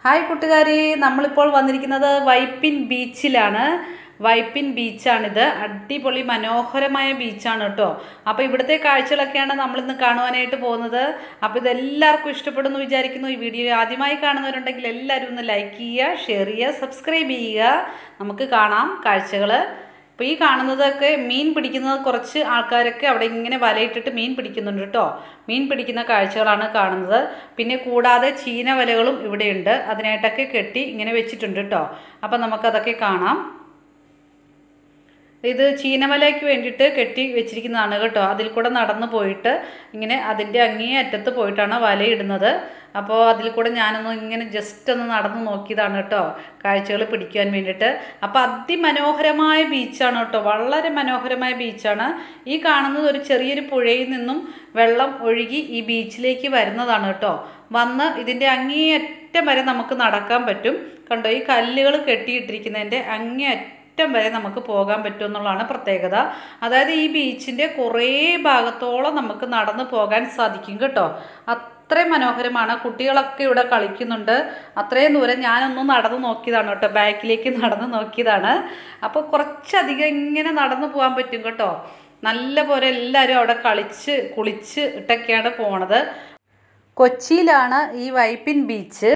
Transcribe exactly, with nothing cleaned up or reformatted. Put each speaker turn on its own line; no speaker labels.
Hi കൂട്ടുകാരെ, നമ്മളിപ്പോൾ വന്നിരിക്കുന്നത് വൈപ്പിൻ ബീച്ചിലാണ്. വൈപ്പിൻ ബീച്ചാണിത്. അടിപൊളി മനോഹരമായ ബീച്ചാണ് കേട്ടോ. അപ്പോൾ ഇവിടുത്തെ കാഴ്ചകളൊക്കെയാണ് നമ്മളിന്ന് കാണുവാനായിട്ട് പോകുന്നത്. അപ്പോൾ ഇതെല്ലാവർക്കും ഇഷ്ടപ്പെടുന്നു വിചാരിക്കുന്നു. ഈ വീഡിയോ ആദ്യമായി കാണുന്നവരുണ്ടെങ്കിൽ എല്ലാവരും ഒന്ന് ലൈക്ക് ചെയ്യുക, ഷെയർ ചെയ്യുക, സബ്സ്ക്രൈബ് ചെയ്യുക. നമുക്ക് കാണാം കാഴ്ചകൾ. അപ്പോൾ ഈ കാണുന്നതൊക്കെ മീൻ പിടിക്കുന്നത്, കുറച്ച് ആൾക്കാരൊക്കെ അവിടെ ഇങ്ങനെ വലയിട്ടിട്ട് മീൻ പിടിക്കുന്നുണ്ട് കേട്ടോ. മീൻ പിടിക്കുന്ന കാഴ്ചകളാണ് കാണുന്നത്. പിന്നെ കൂടാതെ ചീന വലകളും ഇവിടെയുണ്ട്. അതിനായിട്ടൊക്കെ കെട്ടി ഇങ്ങനെ വെച്ചിട്ടുണ്ട് കേട്ടോ. അപ്പോൾ നമുക്കതൊക്കെ കാണാം. ഇത് ചീനവലയ്ക്ക് വേണ്ടിയിട്ട് കെട്ടി വെച്ചിരിക്കുന്നതാണ് കേട്ടോ. അതിൽ കൂടെ നടന്നു പോയിട്ട് ഇങ്ങനെ അതിൻ്റെ അങ്ങേ അറ്റത്ത് പോയിട്ടാണ് വലയിടുന്നത്. അപ്പോൾ അതിൽ കൂടെ ഞാനൊന്ന് ഇങ്ങനെ ജസ്റ്റ് ഒന്ന് നടന്നു നോക്കിയതാണ് കേട്ടോ, കാഴ്ചകൾ പിടിക്കാൻ വേണ്ടിയിട്ട്. അപ്പോൾ അതിമനോഹരമായ ബീച്ചാണ് കേട്ടോ, വളരെ മനോഹരമായ ബീച്ചാണ്. ഈ കാണുന്നത് ഒരു ചെറിയൊരു പുഴയിൽ നിന്നും വെള്ളം ഒഴുകി ഈ ബീച്ചിലേക്ക് വരുന്നതാണ് കേട്ടോ. വന്ന് ഇതിൻ്റെ അങ്ങേ അറ്റം വരെ നമുക്ക് നടക്കാൻ പറ്റും. കണ്ടോ, ഈ കല്ലുകൾ കെട്ടിയിട്ടിരിക്കുന്നതിൻ്റെ അങ്ങേ അറ്റം വരെ നമുക്ക് പോകാൻ പറ്റും എന്നുള്ളതാണ് പ്രത്യേകത. അതായത് ഈ ബീച്ചിൻ്റെ കുറേ ഭാഗത്തോളം നമുക്ക് നടന്നു പോകാൻ സാധിക്കും കേട്ടോ. അത്രയും മനോഹരമാണ്. കുട്ടികളൊക്കെ ഇവിടെ കളിക്കുന്നുണ്ട്. അത്രയും ദൂരം ഞാനൊന്ന് നടന്നു നോക്കിയതാണ് കേട്ടോ, ബാക്കിലേക്ക് നടന്നു നോക്കിയതാണ്. അപ്പോൾ കുറച്ചധികം ഇങ്ങനെ നടന്നു പോകാൻ പറ്റും കേട്ടോ. നല്ല പോലെ എല്ലാവരും അവിടെ കളിച്ച് കുളിച്ച് ഇട്ടൊക്കെയാണ് പോണത്. കൊച്ചിയിലാണ് ഈ വൈപ്പിൻ ബീച്ച്.